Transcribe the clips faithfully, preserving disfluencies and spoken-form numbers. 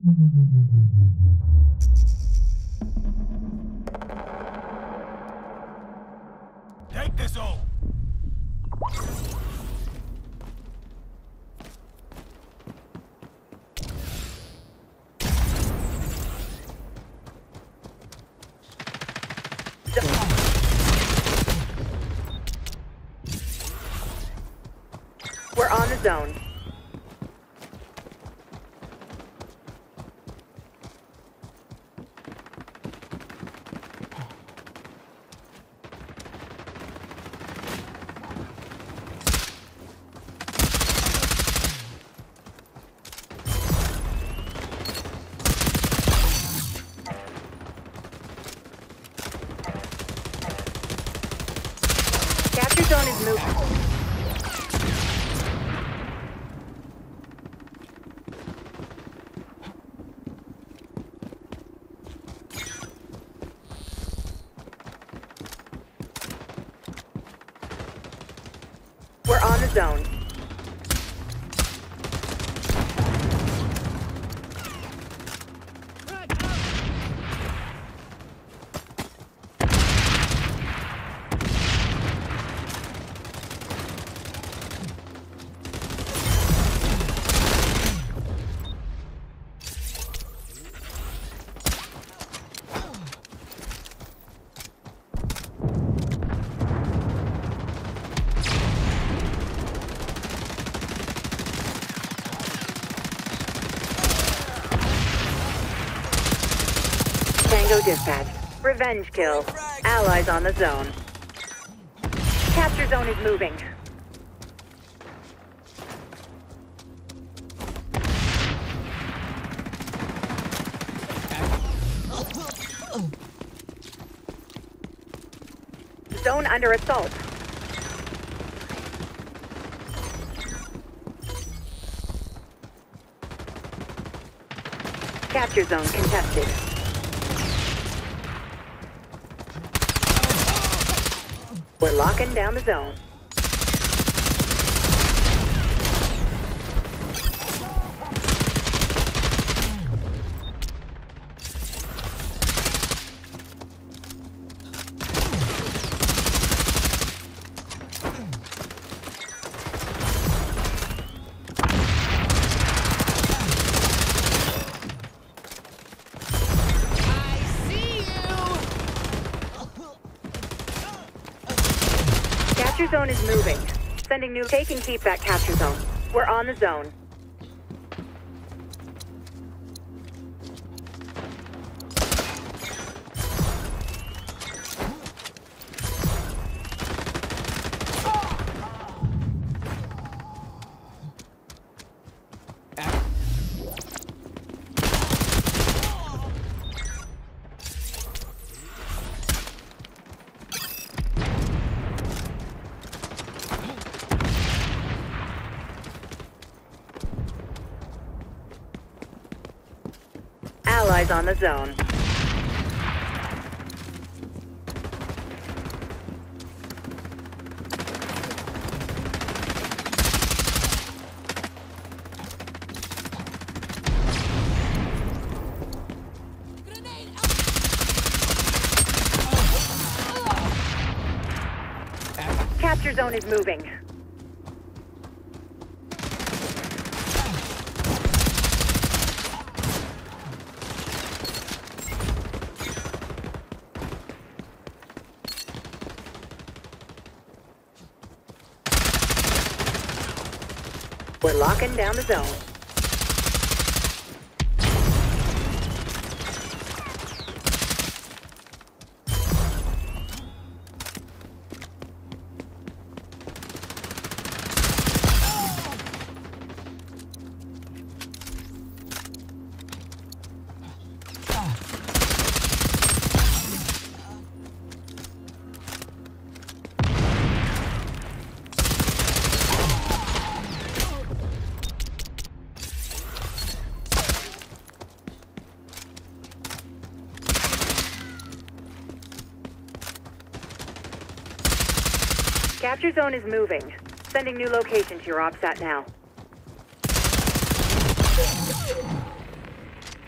Take this all. We're on the zone. Capture zone is moving. We're on the zone. Tango dispatch. Revenge kill. Allies on the zone. Capture zone is moving. Zone under assault. Capture zone contested. We're locking down the zone. Capture zone is moving. Sending new take and keep that capture zone. We're on the zone. Allies on the zone. Capture zone is moving. We're locking down the zone. Capture zone is moving. Sending new location to your OPSAT now.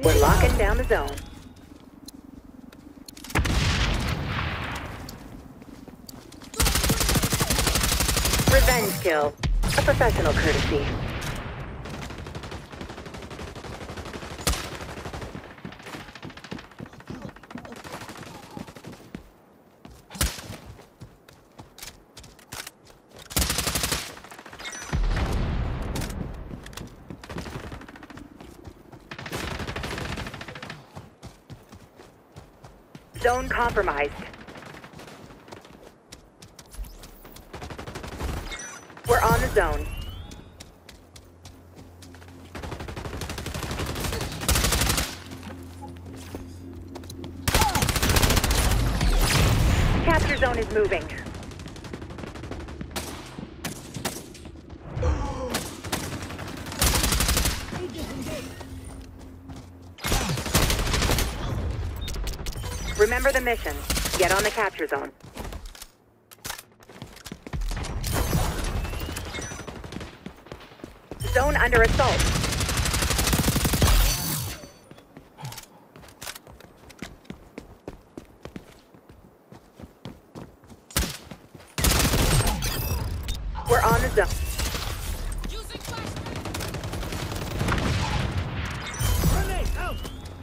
We're locking down the zone. Revenge kill. A professional courtesy. Zone compromised. We're on the zone. Capture zone is moving. Remember the mission. Get on the capture zone. Zone under assault. We're on the zone. Using Grenade out.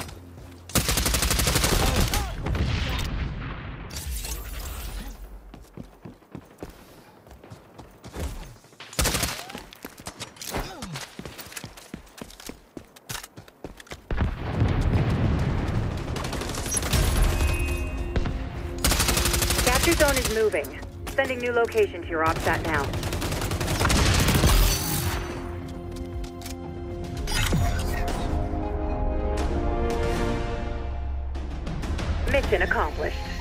Capture zone is moving. Sending new location to your OpSat now. Mission accomplished.